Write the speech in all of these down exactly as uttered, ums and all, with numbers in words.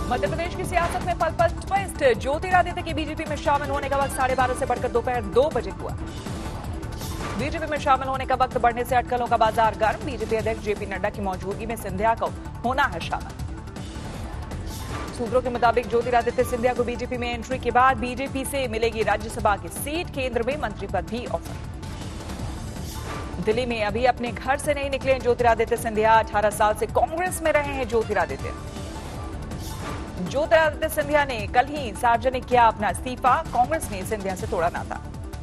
मध्य प्रदेश की सियासत में पल पल ट्विस्ट। ज्योतिरादित्य के बीजेपी में शामिल होने का वक्त साढ़े बारह से बढ़कर दोपहर दो बजे हुआ। बीजेपी में शामिल होने का वक्त बढ़ने से अटकलों का बाजार गर्म। बीजेपी अध्यक्ष जेपी नड्डा की मौजूदगी में सिंधिया को होना है शामिल। सूत्रों के मुताबिक ज्योतिरादित्य सिंधिया को बीजेपी में एंट्री के बाद बीजेपी से मिलेगी राज्यसभा की सीट। केंद्र में मंत्री पद भी ऑफर। दिल्ली में अभी अपने घर से नहीं निकले ज्योतिरादित्य सिंधिया। अठारह साल से कांग्रेस में रहे हैं ज्योतिरादित्य। ज्योतिरादित्य सिंधिया ने कल ही सार्वजनिक किया अपना इस्तीफा। कांग्रेस ने सिंधिया से तोड़ा नाता।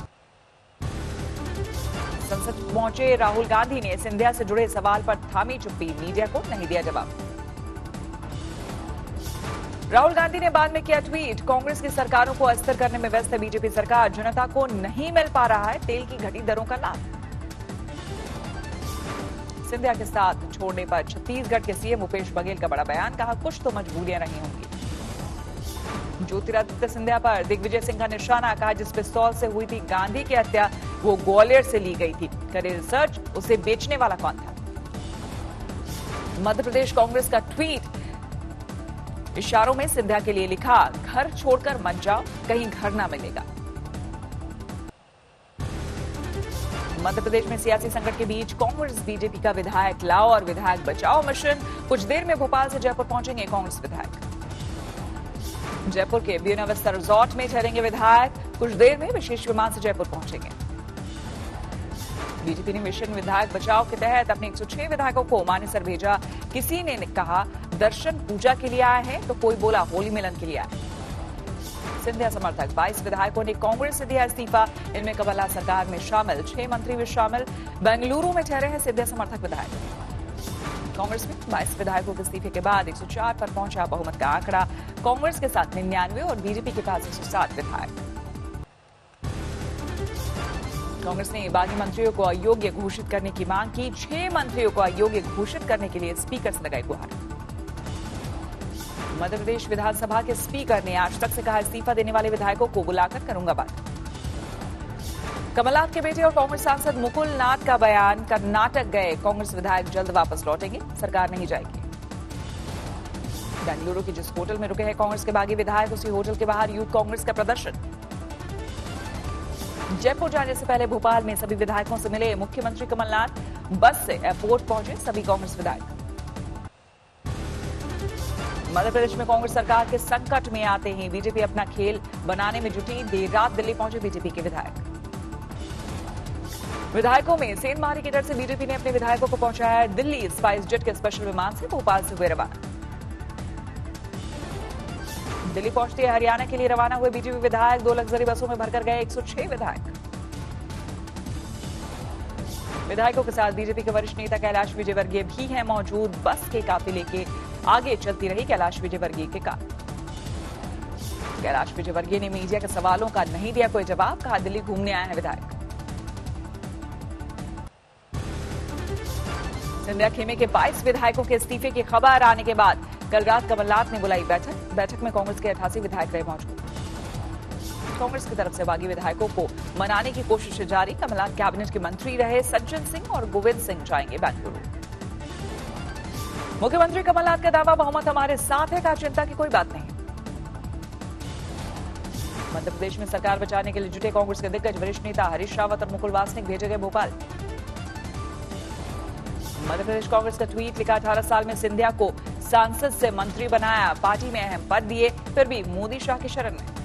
संसद पहुंचे राहुल गांधी ने सिंधिया से जुड़े सवाल पर थामी चुप्पी। मीडिया को नहीं दिया जवाब। राहुल गांधी ने बाद में किया ट्वीट। कांग्रेस की सरकारों को अस्थिर करने में व्यस्त है बीजेपी सरकार। जनता को नहीं मिल पा रहा है तेल की घटी दरों का लाभ। सिंधिया के साथ छोड़ने पर छत्तीसगढ़ के सीएम भूपेश बघेल का बड़ा बयान। कहा कुछ तो मजबूरियां रही होंगी। ज्योतिरादित्य सिंधिया पर दिग्विजय सिंह का निशाना। कहा जिस पिस्तौल से हुई थी गांधी की हत्या वो ग्वालियर से ली गई थी। करे रिसर्च उसे बेचने वाला कौन था। मध्य प्रदेश कांग्रेस का ट्वीट। इशारों में सिंधिया के लिए लिखा घर छोड़कर मत जाओ कहीं घर ना मिलेगा। मध्य प्रदेश में सियासी संकट के बीच कांग्रेस बीजेपी का विधायक लाओ और विधायक बचाओ मिशन। कुछ देर में भोपाल से जयपुर पहुंचेंगे कांग्रेस विधायक। जयपुर के ब्यूना विस्ता रिजॉर्ट में ठहरेंगे विधायक। कुछ देर में विशेष विमान से जयपुर पहुंचेंगे। बीजेपी ने मिशन विधायक बचाओ के तहत अपने एक सौ छह विधायकों को मानेसर भेजा। किसी ने कहा दर्शन पूजा के लिए आए हैं तो कोई बोला होली मिलन के लिए आए। सिंधिया समर्थक बाईस विधायकों ने कांग्रेस से दिया इस्तीफा। इनमें कमलनाथ सरकार में शामिल छह मंत्री भी शामिल। बेंगलुरु में ठहरे हैं सिंधिया समर्थक विधायक। कांग्रेस में बाईस विधायकों के इस्तीफे के बाद एक सौ चार पर पहुंचा बहुमत का आंकड़ा। कांग्रेस के साथ निन्यानवे और बीजेपी के पास एक सौ सात विधायक। कांग्रेस ने बागी मंत्रियों को अयोग्य घोषित करने की मांग की। छह मंत्रियों को अयोग्य घोषित करने के लिए स्पीकर से लगाई गुहार। मध्य प्रदेश विधानसभा के स्पीकर ने आज तक से कहा इस्तीफा देने वाले विधायकों को बुलाकर करूंगा बात। कमलनाथ के बेटे और कांग्रेस सांसद मुकुल नाथ का बयान। कर्नाटक गए कांग्रेस विधायक जल्द वापस लौटेंगे। सरकार नहीं जाएगी। बेंगलुरु के जिस होटल में रुके हैं कांग्रेस के बागी विधायक उसी होटल के बाहर यूथ कांग्रेस का प्रदर्शन। जयपुर जाने से पहले भोपाल में सभी विधायकों से मिले मुख्यमंत्री कमलनाथ। बस से एयरपोर्ट पहुंचे सभी कांग्रेस विधायक। मध्य प्रदेश में कांग्रेस सरकार के संकट में आते ही बीजेपी अपना खेल बनाने में जुटी। देर रात दिल्ली पहुंचे बीजेपी के विधायक। विधायकों में सेंधमारी के डर से बीजेपी ने अपने विधायकों को पहुंचाया है दिल्ली। स्पाइस जेट के स्पेशल विमान से भोपाल से हुए रवाना। दिल्ली पहुंचते हरियाणा के लिए रवाना हुए बीजेपी विधायक। दो लग्जरी बसों में भरकर गए एक सौ छह विधायक। विधायकों के साथ बीजेपी के वरिष्ठ नेता कैलाश विजयवर्गीय भी हैं मौजूद। बस के काफिले के आगे चलती रही कैलाश विजयवर्गीय के कार। कैलाश विजयवर्गीय ने मीडिया के सवालों का नहीं दिया कोई जवाब। कहा दिल्ली घूमने आए हैं विधायक। सिंधिया खेमे के बाईस विधायकों के इस्तीफे की खबर आने के बाद कल रात कमलनाथ ने बुलाई बैठक। बैठक में कांग्रेस के अठासी विधायक रहे मौजूद। कांग्रेस की तरफ से बागी विधायकों को मनाने की कोशिश जारी। कमलनाथ कैबिनेट के मंत्री रहे सज्जन सिंह और गोविंद सिंह जाएंगे बेंगलुरु। मुख्यमंत्री कमलनाथ का दावा बहुमत हमारे साथ है। कहा चिंता की कोई बात नहीं। मध्य प्रदेश में सरकार बचाने के लिए जुटे कांग्रेस के दिग्गज वरिष्ठ नेता हरीश रावत और मुकुल वासनिक भेजे गए भोपाल। मध्य प्रदेश कांग्रेस का ट्वीट लिखा अठारह साल में सिंधिया को सांसद से मंत्री बनाया। पार्टी में अहम पद दिए फिर भी मोदी शाह की शरण में।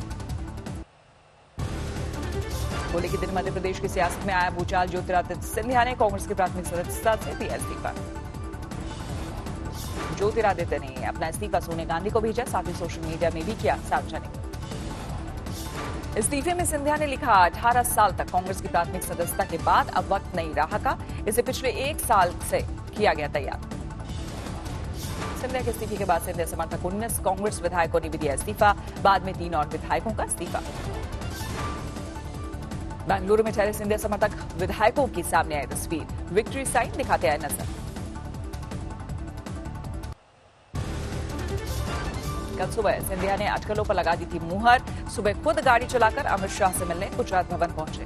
होली के दिन मध्य प्रदेश की सियासत में आया भूचाल। ज्योतिरादित्य सिंधिया ने कांग्रेस की प्राथमिक सदस्यता से दिया इस्तीफा। ज्योतिरादित्य ने अपना इस्तीफा सोनिया गांधी को भेजा। साथ ही सोशल मीडिया में भी किया सार्वजनिक। इस्तीफे में सिंधिया ने लिखा अठारह साल तक कांग्रेस की प्राथमिक सदस्यता के बाद अब वक्त नहीं रहा का। इसे पिछले एक साल से किया गया तैयार। सिंधिया के इस्तीफे के बाद सिंधिया समर्थक उन्नीस कांग्रेस विधायकों ने भी दिया इस्तीफा। बाद में तीन और विधायकों का इस्तीफा। बेंगलुरु में ठहरे सिंधिया समर्थक विधायकों की सामने आई तस्वीर। विक्ट्री साइन दिखाते आए नजर। कल सुबह सिंधिया ने अटकलों पर लगा दी थी मुहर। सुबह खुद गाड़ी चलाकर अमित शाह से मिलने गुजरात भवन पहुंचे।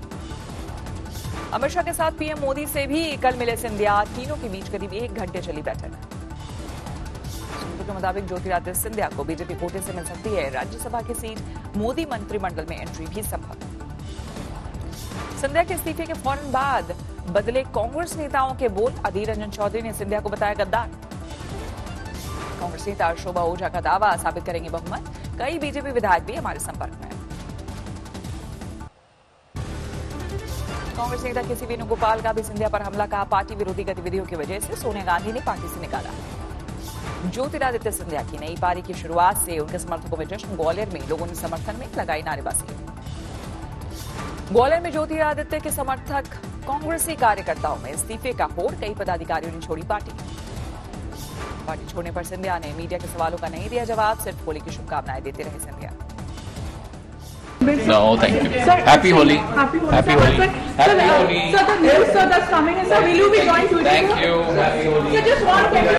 अमित शाह के साथ पीएम मोदी से भी कल मिले सिंधिया। तीनों के बीच करीब एक घंटे चली बैठक। के मुताबिक ज्योतिरादित्य सिंधिया को बीजेपी कोटे से मिल सकती है राज्यसभा की सीट। मोदी मंत्रिमंडल में एंट्री भी संभव। सिंधिया के इस्तीफे के फौरन बाद बदले कांग्रेस नेताओं के बोल। अधीर रंजन चौधरी ने सिंधिया को बताया गद्दार। कांग्रेस नेता शोभा ओझा का दावा, साबित करेंगे बहुमत। कई बीजेपी विधायक भी हमारे संपर्क में। कांग्रेस नेता केसी वेणुगोपाल का भी सिंधिया पर हमला, कहा पार्टी विरोधी गतिविधियों की वजह से सोनिया गांधी ने पार्टी से निकाला। ज्योतिरादित्य सिंधिया की नई पारी की शुरुआत से उनके समर्थकों में जश्न। ग्वालियर में लोगों ने समर्थन में लगाई नारेबाजी। ग्वालियर में ज्योतिरादित्य के समर्थक कांग्रेसी कार्यकर्ताओं में इस्तीफे का होड़। कई पदाधिकारियों ने छोड़ी पार्टी। पार्टी छोड़ने पर सिंधिया ने मीडिया के सवालों का नहीं दिया जवाब। सिर्फ होली की शुभकामनाएं देते रहे Scindia. No, thank you. Sir, Happy Holi. Happy Holi. Happy Holi. Happy Holi. Sir, the news sir that's coming in, sir, will you be going to Thank you. Happy Holi. Sir, just one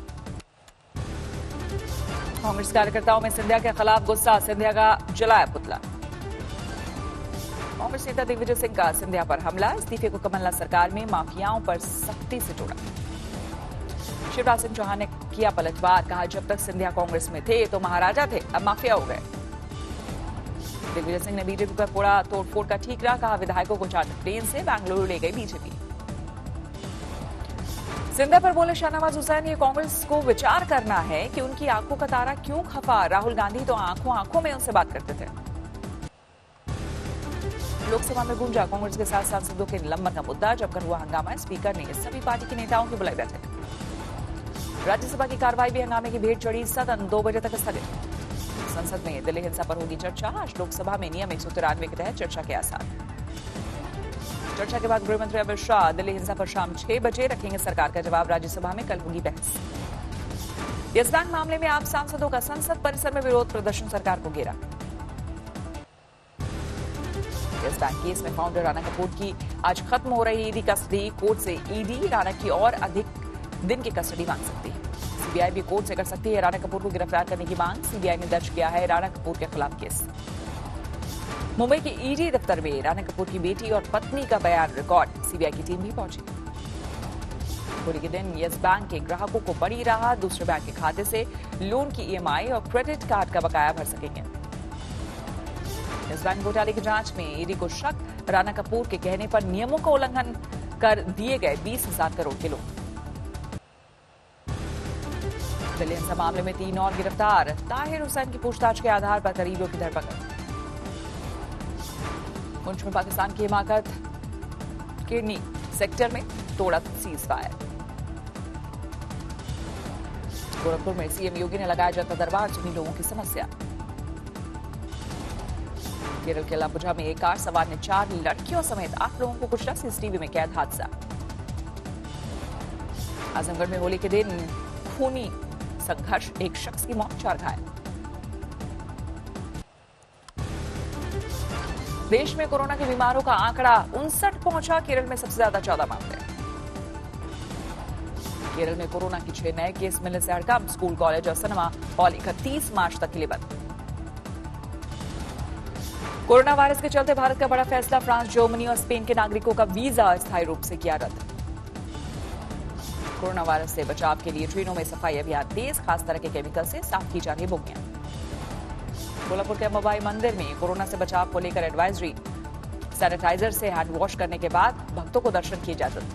Congress कार्यकर्ताओं में सिंधिया के खिलाफ गुस्सा। सिंधिया का जलाया पुतला। कांग्रेस नेता दिग्विजय सिंह का सिंधिया पर हमला। इस्तीफे को कमलनाथ सरकार में माफियाओं पर सख्ती से जोड़ा। शिवराज सिंह चौहान ने किया पलटवार, कहा जब तक सिंधिया कांग्रेस में थे तो महाराजा थे, अब माफिया हो गए। दिग्विजय सिंह ने बीजेपी पर फोड़ा तोड़फोड़ का ठीकरा, कहा विधायकों को चार्टर प्लेन से बेंगलुरु ले गई बीजेपी। सिंधिया पर बोले शाहनवाज हुसैन, ये कांग्रेस को विचार करना है कि उनकी आंखों का तारा क्यों खफा। राहुल गांधी तो आंखों आंखों में उनसे बात करते थे। लोकसभा में गूंजा कांग्रेस के साथ सांसदों के निलंबन का मुद्दा। जबकर हुआ हंगामा, स्पीकर ने सभी पार्टी के नेताओं की बुलाई बैठक। राज्यसभा की कार्रवाई भी हंगामे की भेंट चढ़ी। सदन दो बजे तक स्थगित। संसद में दिल्ली हिंसा पर होगी चर्चा। आज लोकसभा में नियम एक सौ तिरानवे के तहत चर्चा के आसार। चर्चा के बाद गृह मंत्री अमित शाह दिल्ली हिंसा पर शाम छह बजे रखेंगे सरकार का जवाब। राज्यसभा में कल होगी बहस। यस बैंक मामले में आप सांसदों का संसद परिसर में विरोध प्रदर्शन, सरकार को घेरा। यस बैंक केस में फाउंडर राणा कपूर की आज खत्म हो रही ईडी कस्टडी। कोर्ट से ईडी राणा की और अधिक दिन की कस्टडी मांग सकती है। सीबीआई भी कोर्ट से कर सकती है राणा कपूर को गिरफ्तार करने की मांग। सीबीआई ने दर्ज किया है राणा कपूर के खिलाफ केस। मुंबई की ईडी दफ्तर में राणा कपूर की बेटी और पत्नी का बयान रिकॉर्ड। सीबीआई की टीम भी पहुंची। होली के दिन यस बैंक के ग्राहकों को बड़ी राहत। दूसरे बैंक के खाते से लोन की ईएमआई और क्रेडिट कार्ड का बकाया भर सकेंगे। यस बैंक घोटाले की जांच में ईडी को शक, राणा कपूर के कहने पर नियमों का उल्लंघन कर दिए गए बीस हजार करोड़ के लोन। दिल्ली हिंसा मामले में तीन और गिरफ्तार। ताहिर हुसैन की पूछताछ के आधार पर करीबियों की धरपकड़। पुंछ में पाकिस्तान की हिमाकत, किडनी सेक्टर में तोड़ा सीज फायर। गोरखपुर में सीएम योगी ने लगाया जनता दरबार, सुनी लोगों की समस्या। केरल के लापुझा में एक कार सवार ने चार लड़कियों समेत आठ लोगों को कुचला, सीसीटीवी में कैद हादसा। आजमगढ़ में होली के दिन खूनी संघर्ष, एक शख्स की मौत, चार घायल। देश में कोरोना के बीमारों का आंकड़ा उनसठ पहुंचा। केरल में सबसे ज्यादा चौदह मामले। केरल में कोरोना की छह नए केस मिलने से हड़कंप। स्कूल, कॉलेज और सिनेमा हॉल इकतीस मार्च तक के लिए बंद। कोरोना वायरस के चलते भारत का बड़ा फैसला। फ्रांस, जर्मनी और स्पेन के नागरिकों का वीजा अस्थायी रूप से किया रद्द। कोरोना वायरस से बचाव के लिए ट्रेनों में सफाई अभियान तेज। खास तरह के केमिकल से साफ की जा रही बोगियां। कोल्हापुर के अंबाबाई मंदिर में कोरोना से बचाव को लेकर एडवाइजरी। सैनिटाइजर से हैंड वॉश करने के बाद भक्तों को दर्शन की इजाजत।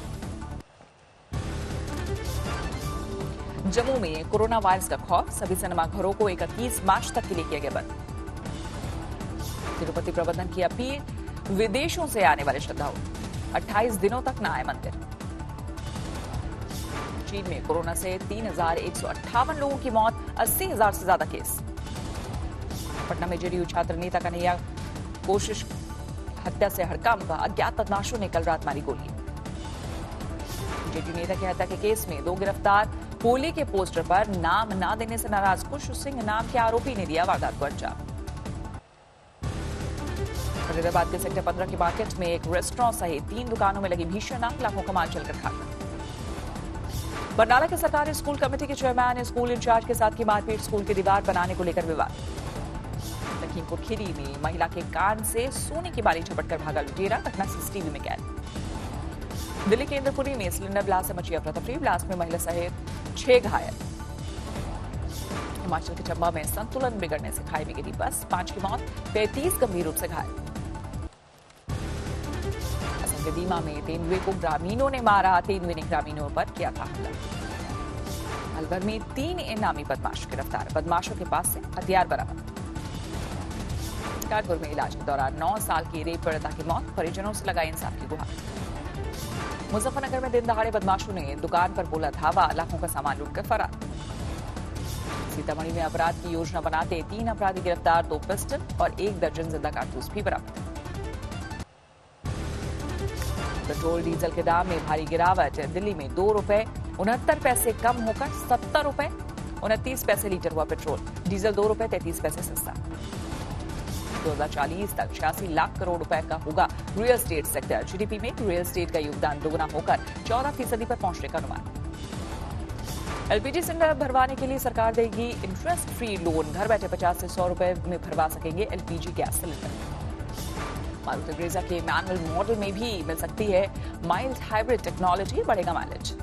जम्मू में कोरोना वायरस का खौफ। सभी सिनेमा घरों को इकतीस मार्च तक के लिए किया गया बंद। तिरुपति प्रबंधन की अपील, विदेशों से आने वाले श्रद्धालु अट्ठाईस दिनों तक न आए मंदिर। चीन में कोरोना से तीन हजार एक सौ अट्ठावन लोगों की मौत, अस्सी हजार से ज्यादा केस। पटना में जेडीयू छात्र नेता कन्हैया कोशिश हत्या से हड़कंप। अज्ञात बदमाशों ने कल रात मारी गोली। जेडीयू नेता की हत्या के केस में दो गिरफ्तार। होली के पोस्टर पर नाम ना देने से नाराज खुश सिंह नाम के आरोपी ने दिया वारदात को अंजाम। फरीदाबाद के सेक्टर पंद्रह की मार्केट में एक रेस्टोरेंट सहित तीन दुकानों में लगी भीषण आग। लाखों का माल जलकर खाक। बरनाला के सरकारी स्कूल कमेटी के चेयरमैन ने स्कूल इंचार्ज के साथ की मारपीट। स्कूल की दीवार बनाने को लेकर विवाद। लखीमपुर खीरी में महिला के कान से सोने की बाली झपटकर भागा लुटेरा। घटना सीसीटीवी में कैद। दिल्ली के इंद्रपुरी में सिलेंडर ब्लास्ट से मची अफरा तफरी। ब्लास्ट में महिला सहित छह घायल। हिमाचल के चंबा में संतुलन बिगड़ने से खाई में गिरी बस, पांच की मौत, पैंतीस गंभीर रूप से घायल। असम के दीमा में तेंदुए को ग्रामीणों ने मारा, तेंदुए ने ग्रामीणों पर किया था हमला। अलवर में तीन इनामी बदमाश गिरफ्तार, बदमाशों के पास से हथियार बरामद। कानपुर में इलाज के दौरान नौ साल की रेप पीड़िता की मौत, परिजनों से लगाई इंसाफ की गुहार। मुजफ्फरनगर में दिन दहाड़े बदमाशों ने दुकान पर बोला धावा, लाखों का सामान लूटकर फरार। सीतामढ़ी में अपराध की योजना बनाते तीन अपराधी गिरफ्तार, दो पिस्टल और एक दर्जन जिंदा कारतूस भी बरामद। पेट्रोल डीजल के दाम में भारी गिरावट, दिल्ली में दो रुपए उनहत्तर पैसे कम होकर सत्तर रुपए उनतीस पैसे लीटर हुआ पेट्रोल, डीजल दो रुपए तैंतीस पैसे सस्ता। दो हज़ार चालीस तक छियासी लाख करोड़ रुपए का होगा रियल एस्टेट सेक्टर, जीडीपी में रियल एस्टेट का योगदान दोगुना होकर चौदह फीसदी पर पहुंचने का अनुमान। एलपीजी सिलेंडर भरवाने के लिए सरकार देगी इंटरेस्ट फ्री लोन, घर बैठे पचास से सौ रुपए में भरवा सकेंगे LPG gas cylinder. Maruti Brezza के मैनुअल मॉडल में भी मिल सकती है माइल्ड हाइब्रिड टेक्नोलॉजी, बढ़ेगा माइलेज।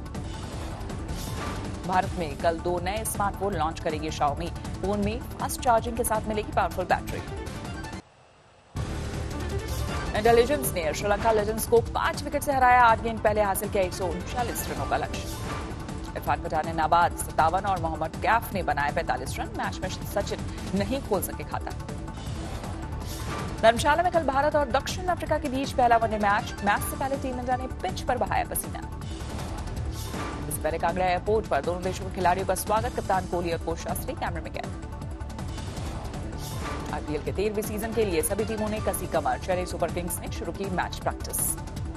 भारत में कल दो नए स्मार्टफोन लॉन्च करेगी शाओमी, फोन में फास्ट चार्जिंग के साथ मिलेगी पावरफुल बैटरी। इंडिया लेजेंड्स ने श्रीलंका लेजेंड्स को पांच विकेट से हराया, आठ गेंद पहले हासिल किया एक सौ उनचालीस रनों का लक्ष्य। इरफान पठान ने नाबाद सत्तावन और मोहम्मद कैफ ने बनाए पैंतालीस रन, मैच में सचिन नहीं खोल सके खाता। धर्मशाला में कल भारत और दक्षिण अफ्रीका के बीच पहला वनडे मैच, मैच से पहले टीम इंडिया ने पिच पर बहाया पसीना। इससे पहले कांगड़ा एयरपोर्ट पर दोनों देशों के खिलाड़ियों का स्वागत, कप्तान कोहली और कोच शास्त्री कैमरे में कैद। आईपीएल के तेरहवें सीजन के लिए सभी टीमों ने कसी कमर, चेन्नई सुपर किंग्स ने शुरू की मैच प्रैक्टिस।